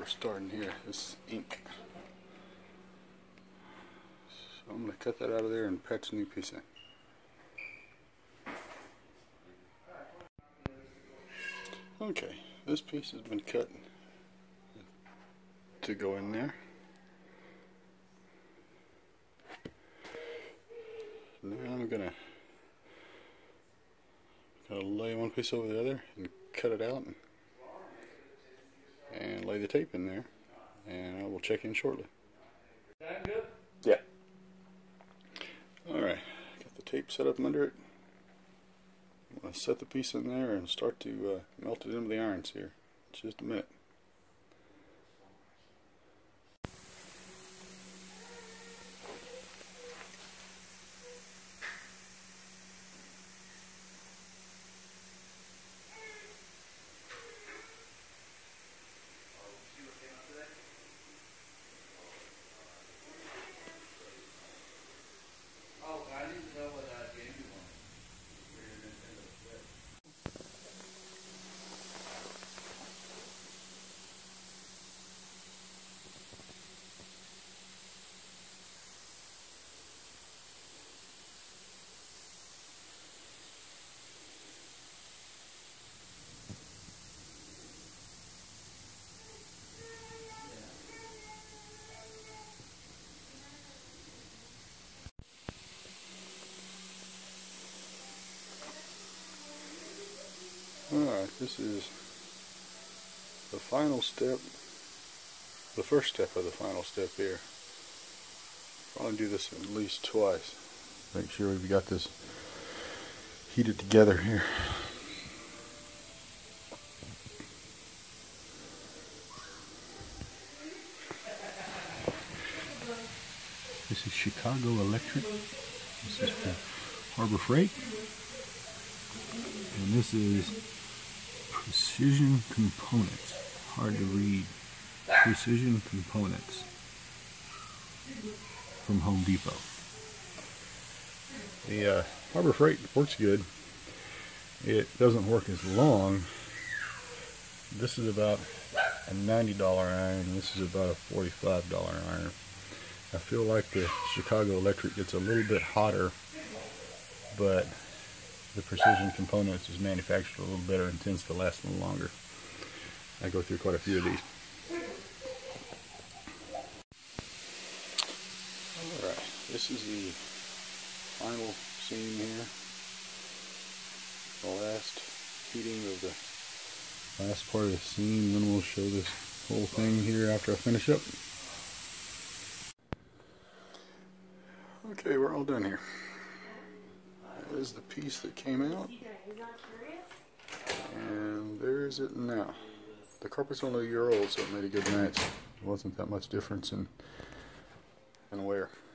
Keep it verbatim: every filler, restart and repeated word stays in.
starting here, this ink. So I'm going to cut that out of there and patch a new piece in. Okay, this piece has been cut to go in there. Now I'm gonna, gonna lay one piece over the other and cut it out and, and lay the tape in there, and I will check in shortly. That good? Yeah. Alright, got the tape set up under it. I'm going to set the piece in there and start to uh, melt it into the irons here in just a minute. Alright, this is the final step, the first step of the final step here. Probably do this at least twice. Make sure we've got this heated together here. This is Chicago Electric. This is for Harbor Freight. And this is Precision Components. Hard to read. Precision Components from Home Depot. The uh, Harbor Freight works good. It doesn't work as long. This is about a ninety dollar iron. This is about a forty-five dollar iron. I feel like the Chicago Electric gets a little bit hotter, but the Precision Components is manufactured a little better and tends to last a little longer. I go through quite a few of these. Alright, this is the final seam here. The last heating of the last part of the seam, then we'll show this whole thing here after I finish up. Okay, we're all done here. That is the piece that came out, and there's it now. The carpet's only a year old, so it made a good match. There wasn't that much difference in, in wear.